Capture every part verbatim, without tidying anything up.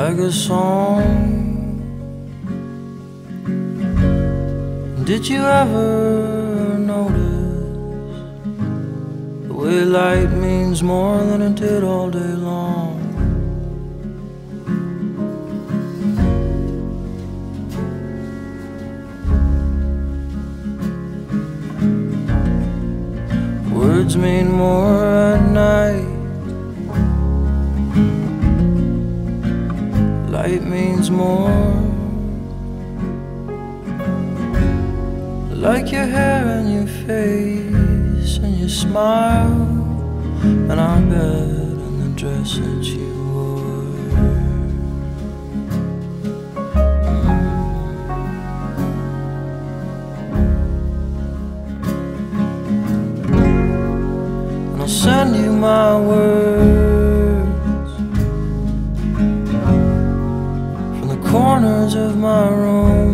like a song. Did you ever notice the way light means more than it did all day long? Words mean more at night. Light means more. Like your hair and your face and your smile, and our bed and the dress that you wore. And I'll send you my words from the corners of my room.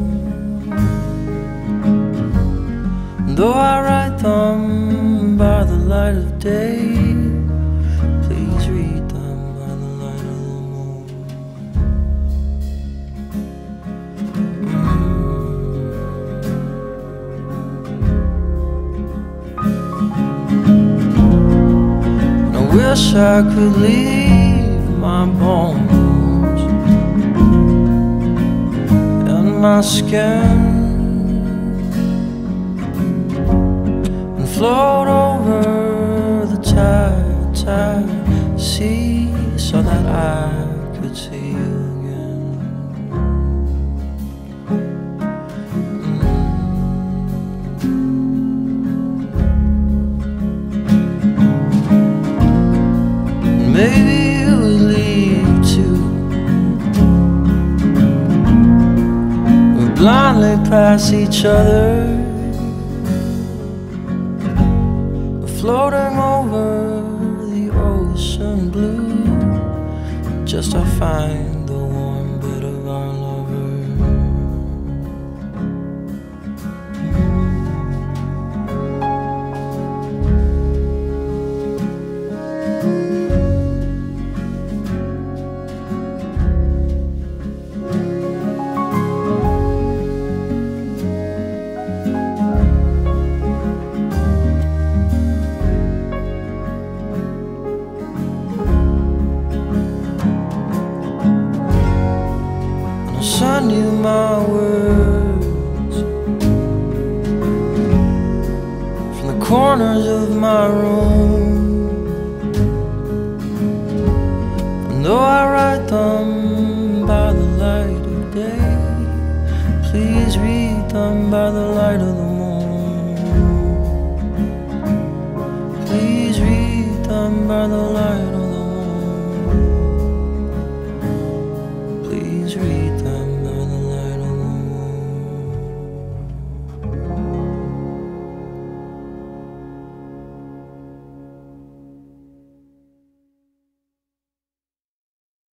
Though I write them by the light of day, please read them by the light of the moon. Mm. And I wish I could leave my bones and my skin, float over the tide, tide sea, so that I could see you again. Mm. Maybe you would leave too. We blindly pass each other, floating over the ocean blue, just to find the warm bed of our lover. Send you my words from the corners of my room. And though I write them by the light of day, please read them by the light of the moon. Please read them by the light